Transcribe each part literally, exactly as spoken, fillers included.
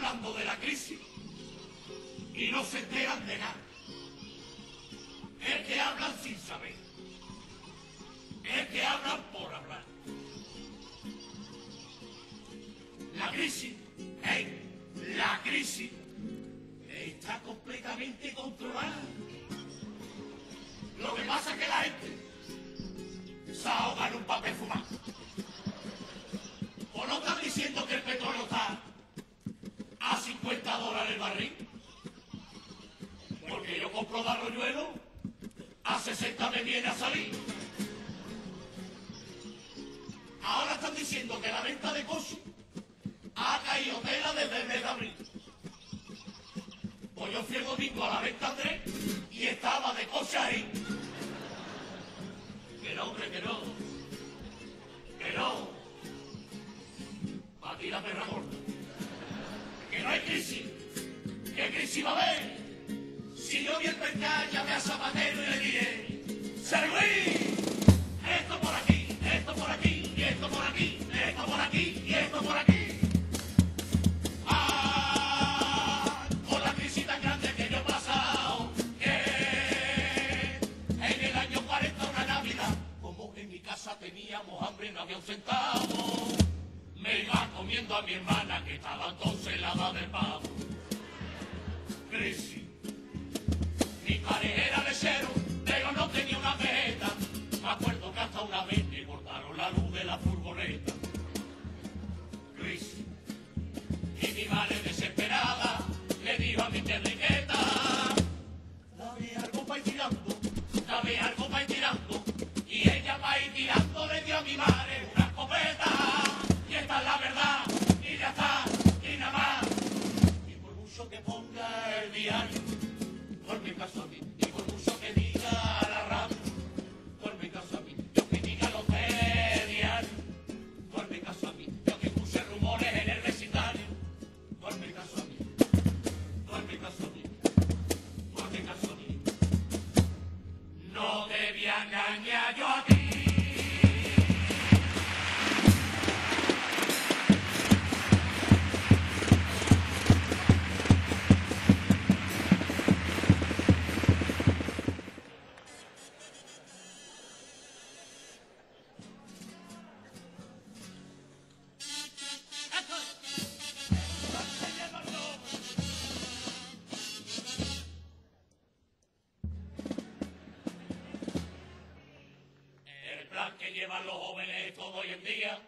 hablando de la crisis y no se enteran de nada. Es que hablan sin saber. Es que hablan por hablar. La crisis, ¡hey! La crisis está completamente controlada. Lo que pasa es que la gente se ahoga en un papel fumado. ¿O no están diciendo que el petróleo está a cincuenta dólares el barril? Porque yo compro de arroyuelo, a sesenta me viene a salir. Ahora están diciendo que la venta de coches ha caído tela desde el mes de abril. Pues yo fui el domingo a la venta Andrés y estaba de coche ahí. Que no, hombre, que no. Que no. Pa' ti la perra gorda. Que no hay crisis. ¿Qué crisis va a haber? Si yo vi el mercado, llamé a Zapatero y le dije: ¡Serví! Esto por aquí, esto por aquí, y esto por aquí, esto por aquí, y esto por aquí. ¡Ah! Con la crisis tan grande que yo he pasado, que en el año cuarenta una Navidad, como en mi casa teníamos hambre y no había un centavo, me iba comiendo a mi hermana que estaba entonces helada del pavo. Crisis. Mi padre era lechero, pero no tenía una meta. Me acuerdo que hasta una vez me cortaron la luz de la furgoneta. Crisis. Y mi madre desesperada le dijo a mi Enriqueta: dame algo para ir tirando, dame algo para ir tirando. Y ella para ir tirando le dio a mi madre una escopeta. Y esta es la verdad, y ya está, y nada más. Y por mucho que ponga el diario, por mi caso a mí, y por mucho que diga la radio, por mi caso a mí, yo que diga los diarios, por mi caso a mí, yo que puse rumores en el vecindario, por mi caso a mí, por mi caso a mí, por mi caso a mí, no debía engañar yo a ti. Llevan los jóvenes todo hoy en día,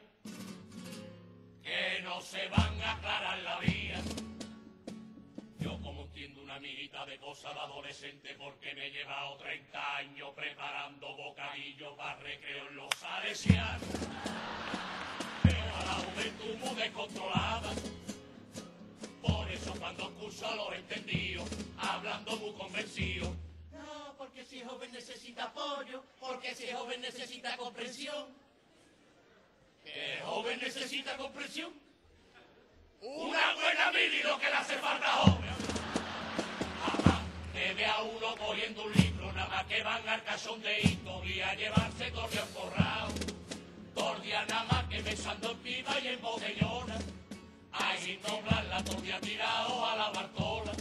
que no se van a aclarar la vía. Yo como entiendo una amiguita de cosas de adolescente, porque me he llevado treinta años preparando bocadillos para recreo en los salesianos. Veo a la juventud muy descontrolada, por eso cuando escucho a los entendidos, hablando muy convencidos. No, porque si joven necesita apoyo, porque si joven necesita comprensión. ¿Qué joven necesita comprensión? Una buena mili lo que le hace falta joven. Ajá, que vea uno cogiendo un libro, nada más que van al cachondeíto y a llevarse tordia forrado. Tordia nada más que besando en pipa y en botellona. Ahí doblar la tordia tirado a la Bartola.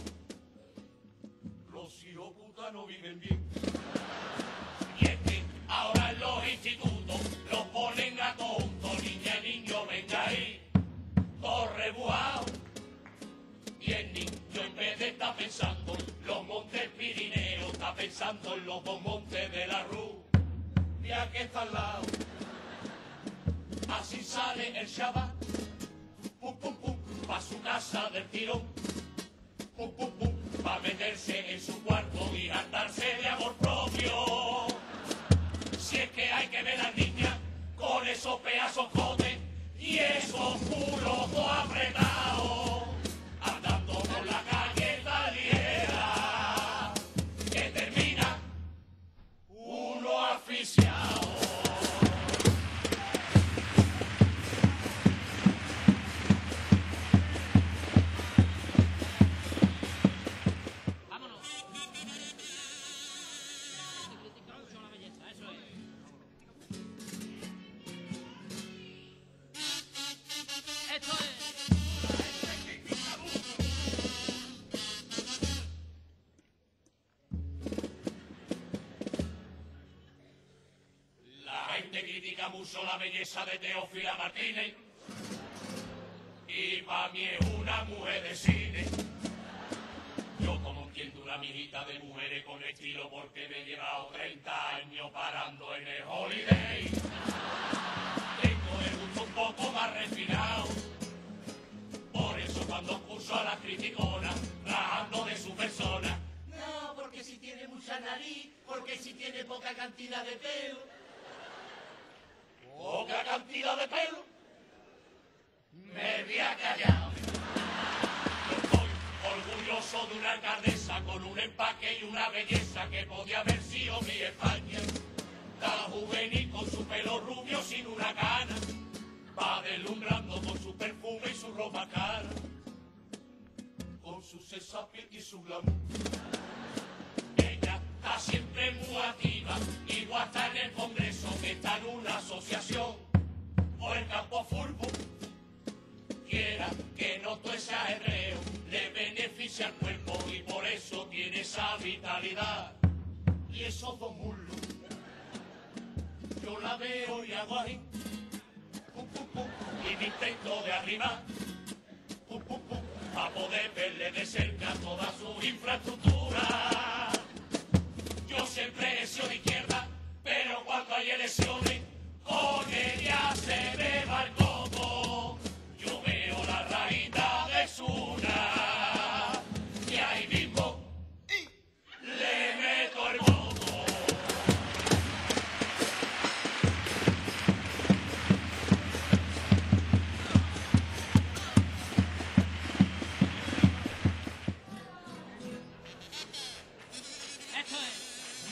Los hijos puta no viven bien. Y es que ahora en los institutos los ponen a tontos, niña y niño, venga ahí, todo rebuado. Y el niño en vez de estar pensando en los montes Pirineos, está pensando en los dos montes de la Rú, ya que está al lado. Así sale el Shabbat, pum pum pum, pa' su casa del tirón, pum pum pum, pa' meterse en su cuarto y hartarse de amor propio. Si es que hay que ver a niña con esos pedazos cotes y esos culos todo apretados, andando por la calle taliera, que termina uno asfixiado. Esto es gente critica mucho la belleza de Teófila Martínez. Y pa' mí es una mujer de cine. Yo como entiendo una mijita de mujeres con estilo porque me he llevado treinta años parando en el Holiday. Tengo el gusto un poco más refinado. Por eso cuando acuso a la criticona, rajando de su persona. No, porque si tiene mucha nariz, porque si tiene poca cantidad de pelo. ¿Poca cantidad de pelo? Me voy a callar. Orgulloso de una alcaldesa con un empaque y una belleza que podía haber sido mi España. Tan juvenil con su pelo rubio sin una cana, va deslumbrando con su perfume y su ropa cara, con su sexapil y su glamour. Ella está siempre muy activa, igual está en el Congreso que está en una asociación o el campo fútbol. Quiera que no todo ese ajetreo le beneficia al cuerpo y por eso tiene esa vitalidad y esos dos muslos. Yo la veo y hago ahí, pum, pum, pum, y me intento de arriba, pum, pum, pum, para poder verle de cerca toda su infraestructura. Yo siempre he sido de izquierda, pero cuando hay elecciones, con ella se me va el coco. Yo veo la rayita de Suna y ahí mismo le meto el coco. Esto es.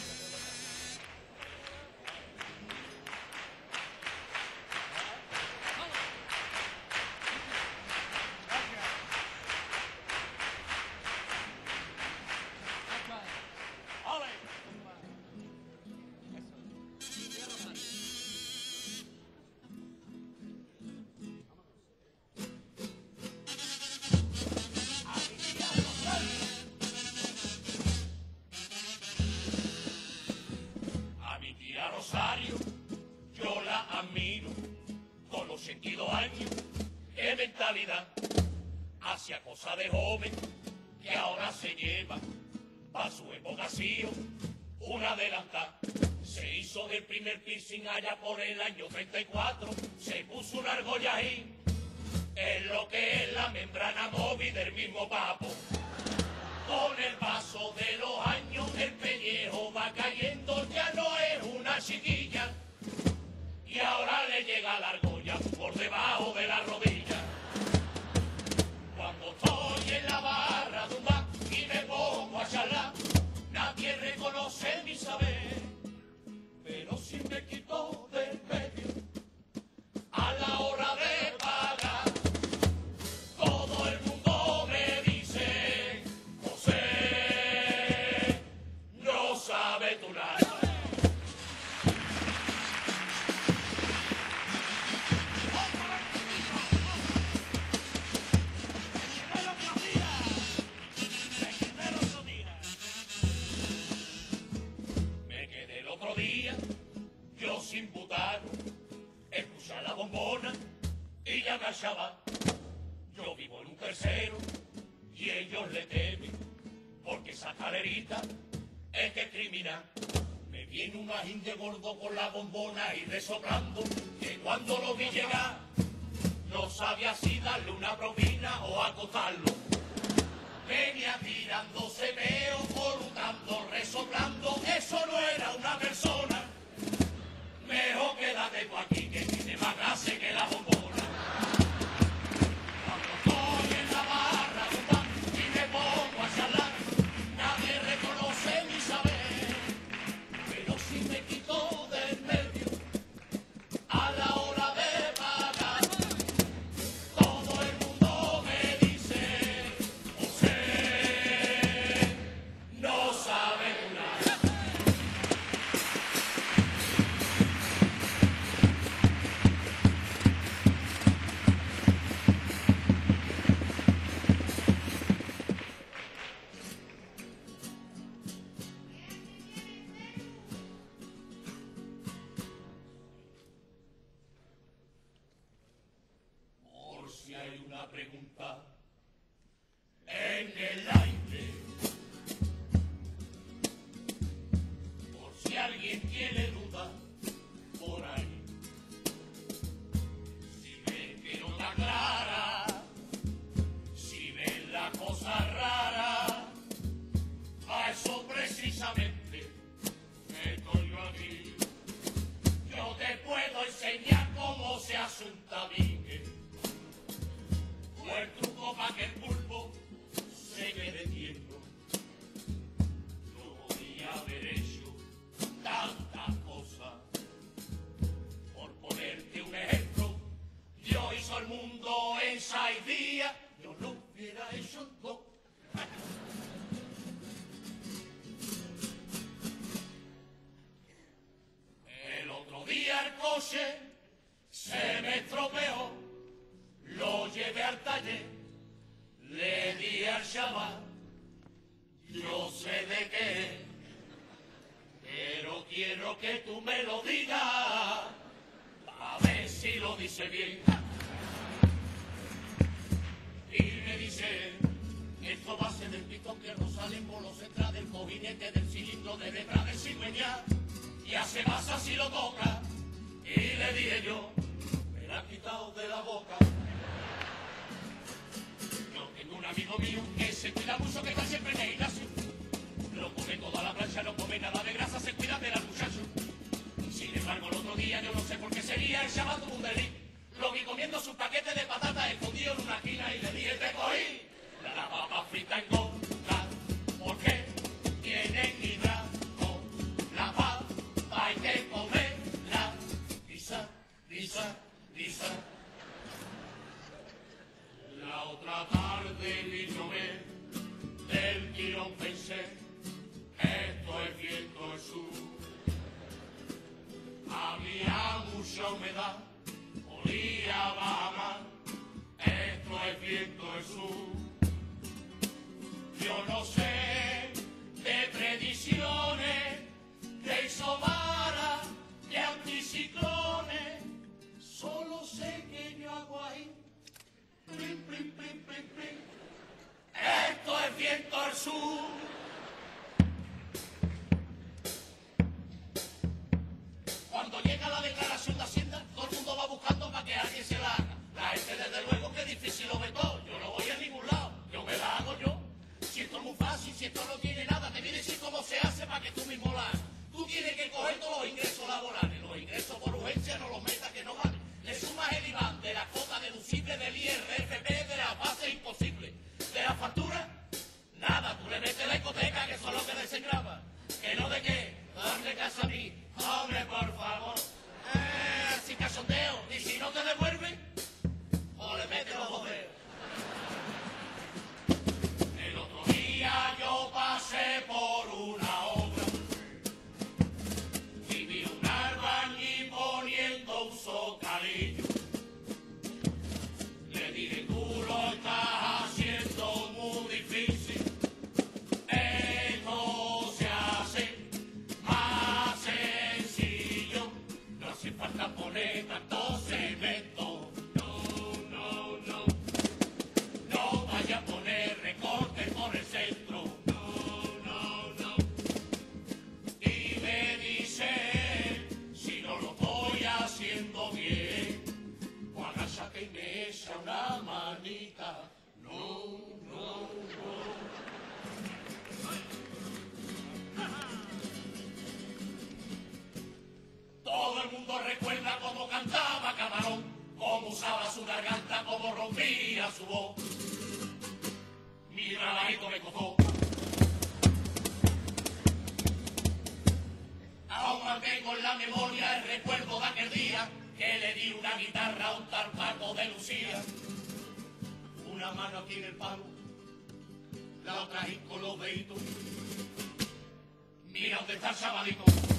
A mi tía Rosario, yo la admiro, con los sentidos años, qué mentalidad, hacia cosa de joven, que ahora se lleva, pa' su época sido, una adelantada. Se hizo del primer piercing allá por el año treinta y cuatro, se puso una argolla ahí, es lo que es la membrana móvil del mismo papo. Con el paso de los años el pellejo va cayendo, ya no es una chiquilla. Y ahora le llega la argolla por debajo de la rodilla. Cuando estoy en la barra de un bar y me pongo a charlar, nadie reconoce mi saber. Pero si me quito del medio, a la hora de pagar, todo el mundo me dice, José, no sabe tu nada. Me quedé el otro día, yo sin putar, escuchar la bombona y ya me achaba. Yo vivo en un tercero y ellos le temen, porque esa calerita es que es criminal. Me viene un ajín de gordo con la bombona y resoplando, que cuando lo vi llegar, no sabía si darle una propina o acostarlo. Venía tirándose meo, volutando, resoplando, eso no era una persona. Mejor quédate tú aquí, que tiene más clase que la bombona. Cuando estoy en la barra de un bar y me pongo a charlar, nadie reconoce mi saber. Pero si me quito del medio, a la hora de pagar, todo el mundo me dice, José, no sabe nada. coche se me estropeó, lo llevé al taller, le di al chaval, yo sé de qué, pero quiero que tú me lo digas, a ver si lo dice bien. Y me dice, esto va a ser del pistón que no salen por los centros del cojinete del cilindro de hebra de cigüeña, y hace masa si lo toca. Y le dije yo, me la han quitado de la boca. Yo tengo un amigo mío que se cuida mucho, que está siempre en el gimnasio. No come toda la plancha, no come nada de grasa, se cuida del muchacho. Sin embargo, el otro día, yo no sé por qué sería, el chaval tuvo un delito. Lo vi comiendo su paquete de patatas escondido en una esquina y le dije, te cogí la papa frita en gorda, porque tienen hidrato, la papa hay que comerla, lisa, lisa, lisa. La otra tarde vino ver, del tirón pensé, esto es viento del sur. Había mucha humedad, olía a Bahamas, esto es viento del sur. Yo no sé de predicciones, de isomara, de anticiclones, solo sé que yo hago ahí, plim, plim, plim, plim, plim. Esto es viento del sur. Cuando llega la declaración de Hacienda, todo el mundo va buscando para que alguien se la haga. La gente desde luego que difícil lo ve todo, yo no voy a ningún lado, yo me la hago yo. Si esto es muy fácil, si esto no tiene nada, te voy a decir cómo se hace para que tú mismo la hagas. Tú tienes que coger todos los ingresos laborales, los ingresos por urgencia no los metas que no valen. Le sumas el I V A de la cuota deducible del I R F P, de la base imposible, de la factura, nada, tú le metes la hipoteca, que eso es lo que desengrava. ¿Que no de qué? Dame caso a mí, hombre, por favor. Eh, sin cachondeo, y si no te devuelven, o le metes los dos dedos. El otro día yo pasé por una obra y vi un albañil poniendo un socalillo. Le dije, tú lo estás haciendo muy difícil, esto se hace más sencillo, no hace falta poner tanto cemento, no, no, no, no vaya a poner recortes por el centro, no, no, no. Y me dice, si no lo estoy haciendo bien, pues agáchate y me echa una manita, no, no, no. Todo el mundo recuerda cómo cantaba Camarón, cómo usaba su garganta, cómo rompía su voz. Mi trabajito me costó. Aún mantengo en la memoria el recuerdo de aquel día que le di una guitarra a un tal Paco de Lucía. Una mano aquí en el palo, la otra ahí con los deditos. Mira dónde está el chavalito.